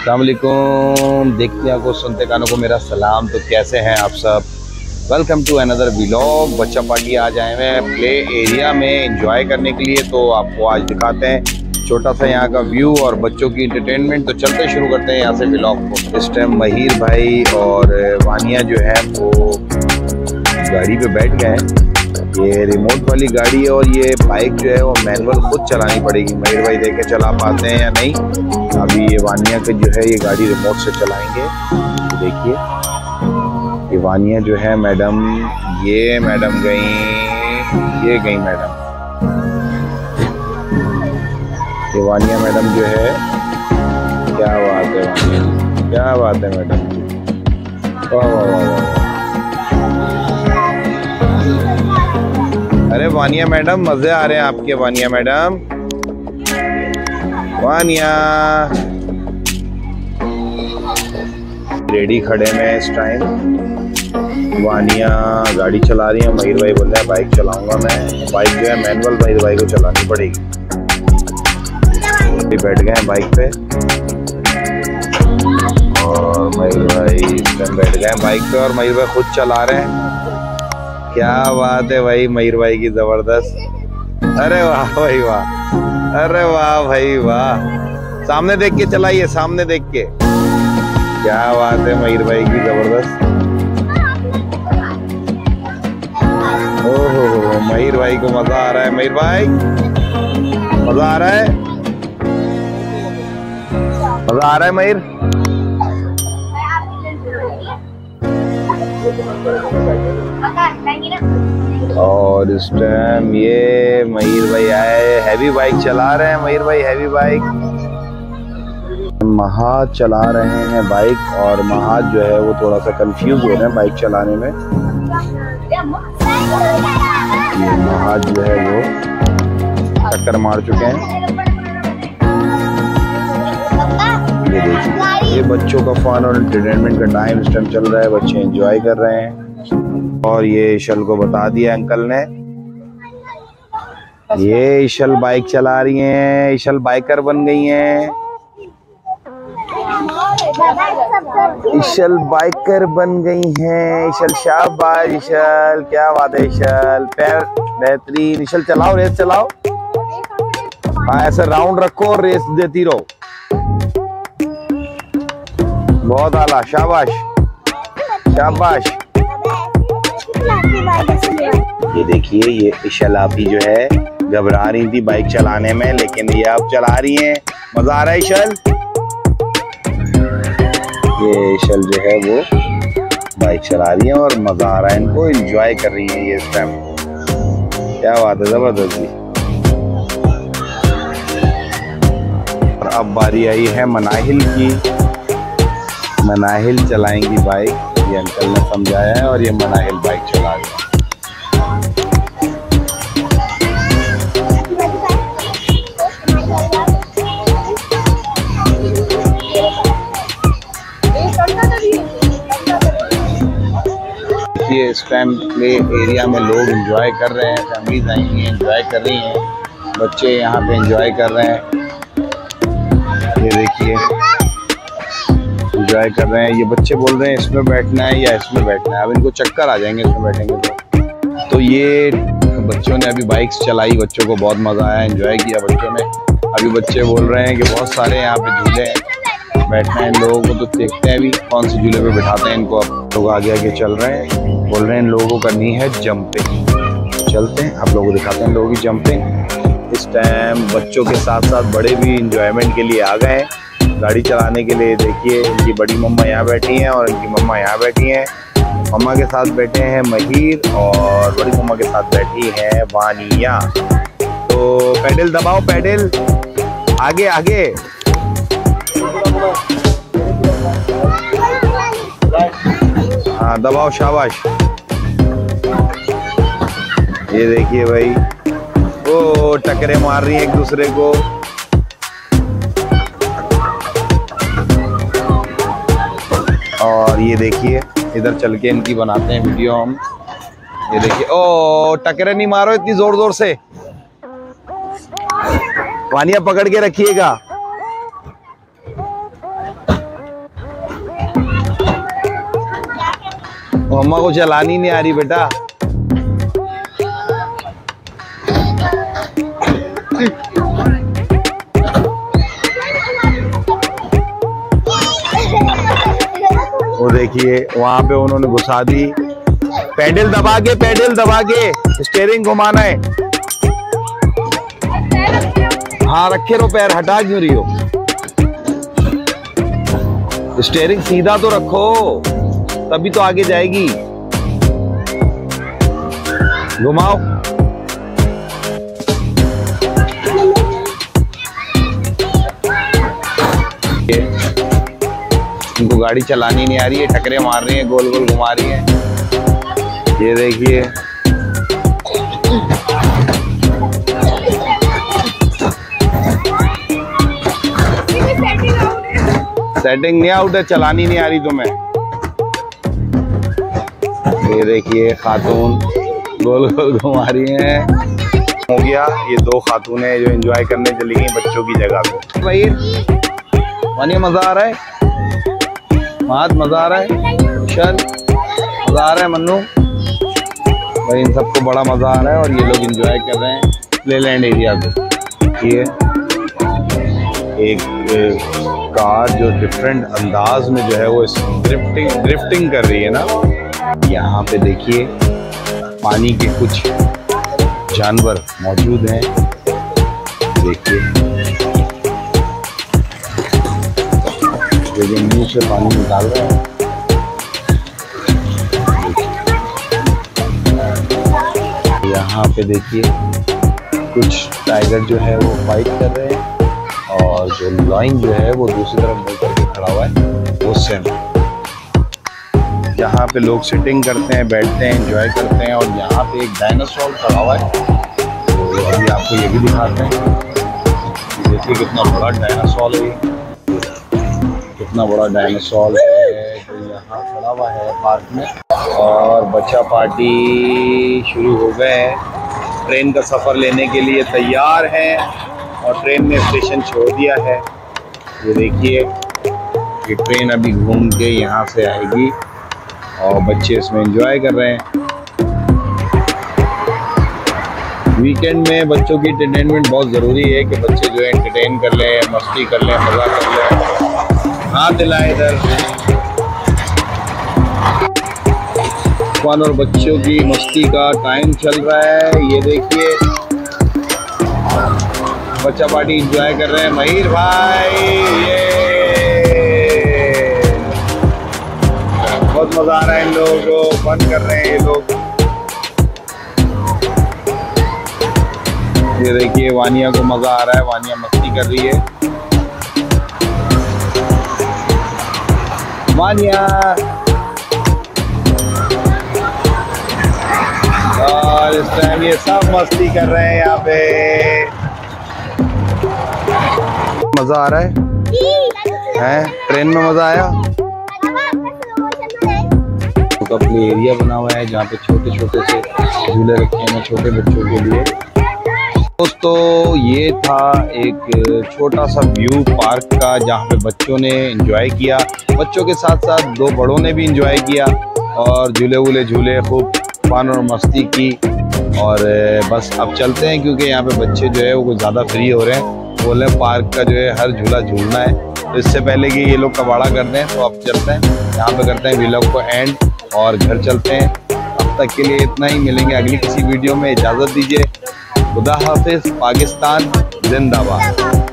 अस्सलाम वालेकुम, देखते हैं को सुनते कानों को मेरा सलाम। तो कैसे हैं आप सब? Welcome to another vlog. बच्चा पार्टी आज आए हैं प्ले एरिया में एंजॉय करने के लिए। तो आपको आज दिखाते हैं छोटा सा यहाँ का व्यू और बच्चों की इंटरटेनमेंट। तो चलते शुरू करते हैं यहाँ से व्लॉग को। इस टाइम महिर भाई और वानिया जो है वो गाड़ी पे बैठ गए हैं। ये रिमोट वाली गाड़ी है और ये बाइक जो है वो मैनुअल खुद चलानी पड़ेगी। महिर भाई देख के चला पाते हैं या नहीं। अभी ये वानिया के जो है ये गाड़ी रिमोट से चलाएंगे। देखिए ये वानिया जो है मैडम, ये मैडम गई, ये गई मैडम। ये वानिया मैडम जो है, क्या बात है वानिया, क्या बात है मैडम, वाह वाह वाह वाह। अरे वानिया मैडम मजे आ रहे हैं आपके। वानिया मैडम, वानिया रेडी खड़े में इस टाइम। वानिया गाड़ी चला रही है। महिर भाई बोल रहे हैं बाइक चलाऊंगा मैं। बाइक जो है मैनुअल महिर भाई को चलानी पड़ेगी। बैठ गए हैं बाइक पे और महिर भाई इस टाइम बैठ गए हैं बाइक पे और महिर भाई खुद चला रहे हैं। क्या बात है भाई, महिर भाई की जबरदस्त। अरे वाह भाई वाह, अरे वाह भाई वाह। सामने देख के चलाइए, सामने देख के। क्या बात है महिर भाई की जबरदस्त। ओहो महिर भाई को मजा आ रहा है। महिर भाई मजा आ रहा है, मजा आ रहा है महिर। और इस टाइम ये महिर भाई आए, हैवी बाइक चला रहे हैं। महिर भाई हैवी बाइक, महाज चला रहे हैं बाइक। और महाज जो है वो थोड़ा सा कंफ्यूज हो रहे हैं बाइक चलाने में। ये महाज जो है वो टक्कर मार चुके हैं। ये देखिए ये बच्चों का फन और एंटरटेनमेंट का टाइम इस टाइम चल रहा है। बच्चे एंजॉय कर रहे हैं। और ये इशल को बता दिया अंकल ने, ये इशल बाइक चला रही हैं। इशल बाइकर बन गई हैं। इशल बाइकर बन गई हैं। इशल शाबाश इशल, क्या बात है इशल, पैर बेहतरीन। इशल चलाओ, रेस चलाओ। हाँ ऐसे राउंड रखो और रेस देती रहो। बहुत आला, शाबाश शाबाश। ये देखिए ये इशल आपी जो है घबरा रही थी बाइक चलाने में, लेकिन ये अब चला रही हैं। मजा आ रहा है इशल। ये इशल जो है वो बाइक चला रही है और मजा आ रहा है इनको, एंजॉय कर रही है ये इस टाइम। क्या बात है, जबरदस्त जी। और अब बारी आई है मनाहिल की। मनाहिल चलाएंगी बाइक, ये अंकल ने समझाया है और ये मनाहिल बाइक चला रही है। इस टाइम प्ले एरिया में लोग एंजॉय कर रहे हैं। फैमिलीज आई हैं, एंजॉय कर रही हैं। बच्चे यहाँ पे एंजॉय कर रहे हैं। ये देखिए एंजॉय कर रहे हैं। ये बच्चे बोल रहे हैं इसमें बैठना है या इसमें बैठना है। अब इनको चक्कर आ जाएंगे इसमें बैठेंगे तो ये बच्चों ने अभी बाइक्स चलाई, बच्चों को बहुत मज़ा आया, एंजॉय किया बच्चों ने। अभी बच्चे बोल रहे हैं कि बहुत सारे यहाँ पे झूले हैं, बैठना है इन लोगों को। तो देखते हैं अभी कौन से झूले पे बिठाते हैं इनको। अब लोग आगे आगे चल रहे हैं, बोल रहे हैं इन लोगों को करनी है जंपिंग। चलते हैं आप लोगों को दिखाते हैं लोगों की जंपिंग। इस टाइम बच्चों के साथ साथ बड़े भी इंजॉयमेंट के लिए आ गए हैं गाड़ी चलाने के लिए। देखिए इनकी बड़ी मम्मा यहाँ बैठी हैं और इनकी मम्मा यहाँ बैठी हैं। मम्मा के साथ बैठे हैं महिर और बड़ी मम्मा के साथ बैठी है वानिया। तो पेडल दबाओ, पेडल आगे आगे। हाँ दबाओ, शाबाश। ये देखिए भाई वो टक्करे मार रही है एक दूसरे को। और ये देखिए इधर चल के इनकी बनाते हैं वीडियो हम। ये देखिए ओ टक्करे नहीं मारो इतनी जोर जोर से। वानिया पकड़ के रखिएगा। मम्मा को चलानी नहीं आ रही बेटा। वो देखिए वहां पे उन्होंने घुसा दी। पैडल दबा के स्टीयरिंग घुमाना है। हाँ रखे रहो, पैर हटा क्यों रही हो? स्टीयरिंग सीधा तो रखो, तभी तो आगे जाएगी। घुमाओ। इनको गाड़ी चलानी नहीं आ रही है, टकरे मार रही है, गोल गोल घुमा रही है। ये देखिए सेटिंग नहीं आउट है, चलानी नहीं आ रही तुम्हें। ये देखिए खातून गोल गोल घुमा रही हैं। हो गया, ये दो खातून है जो एंजॉय करने चली गई बच्चों की जगह पे। भाई मानिए मजा आ रहा है, मजा आ रहा है, चल मजा आ रहा है मन्नू भाई। इन सबको बड़ा मजा आ रहा है और ये लोग एंजॉय कर रहे हैं प्लेलैंड एरिया पे। ये एक कार जो डिफरेंट अंदाज में जो है वो ड्रिफ्टिंग कर रही है ना। यहाँ पे देखिए पानी के कुछ जानवर मौजूद हैं। देखिए जो मुंह से पानी निकाल रहे हैं। यहाँ पे देखिए कुछ टाइगर जो है वो फाइट कर रहे हैं और जो लाइन जो है वो दूसरी तरफ मुड़ करके खड़ा हुआ है वो सेम। यहाँ पे लोग सिटिंग करते हैं, बैठते हैं, एंजॉय करते हैं। और यहाँ पे एक डायनासोर खड़ा हुआ है, तो अभी आपको ये भी दिखाते हैं। देखिए कितना बड़ा डायनासोर है, कितना बड़ा डायनासोर है जो यहाँ खड़ा हुआ है पार्क में। और बच्चा पार्टी शुरू हो गए हैं, ट्रेन का सफ़र लेने के लिए तैयार हैं और ट्रेन ने स्टेशन छोड़ दिया है। ये देखिए ये ट्रेन अभी घूम के यहाँ से आएगी और बच्चे इसमें एंजॉय कर रहे हैं। वीकेंड में बच्चों की एंटरटेनमेंट बहुत ज़रूरी है कि बच्चे जो है एंटरटेन कर लें, मस्ती कर लें, मज़ा कर लें। हाथ दिलाए इधर। फन और बच्चों की मस्ती का टाइम चल रहा है। ये देखिए बच्चा पार्टी एंजॉय कर रहे हैं महीर भाई। ये बहुत मजा आ रहा है इन लोगों को, फन कर रहे हैं ये लोग। ये देखिए वानिया को मजा आ रहा है, वानिया मस्ती कर रही है। वानिया और इस टाइम ये सब मस्ती कर रहे हैं यहाँ पे। मजा आ रहा है? ट्रेन में मजा आया? तो प्ले एरिया बना हुआ है जहाँ पे छोटे छोटे से झूले रखे हैं छोटे बच्चों के लिए। दोस्तों ये था एक छोटा सा व्यू पार्क का जहाँ पे बच्चों ने एंजॉय किया। बच्चों के साथ साथ दो बड़ों ने भी एंजॉय किया और झूले वूले झूले, खूब फन और मस्ती की। और बस अब चलते हैं क्योंकि यहाँ पे बच्चे जो है वो कुछ ज़्यादा फ्री हो रहे हैं। बोले पार्क का जो है हर झूला झूलना है, तो इससे पहले कि ये लोग कबाड़ा कर दें तो अब चलते हैं यहाँ पे, करते हैं व्लॉग को एंड और घर चलते हैं। अब तक के लिए इतना ही, मिलेंगे अगली किसी वीडियो में। इजाज़त दीजिए, खुदा हाफिज़, पाकिस्तान जिंदाबाद।